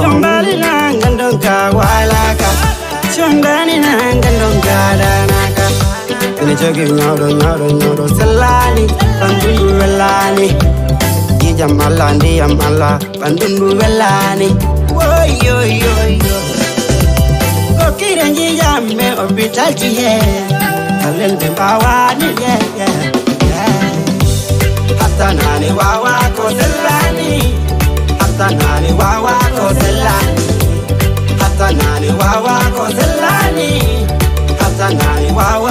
Chumbali na ngandonga walaka Chundani na ngandonga danaka Kini choki nyoro selani Pandundu velani Ijamala ndiyamala Pandundu velani Woyo Kokire njiyame obitaji Kalende mbawani Hatanani wawa koselani Hatanani wawa koselani Hatanani wawa koselani Hatanani wawa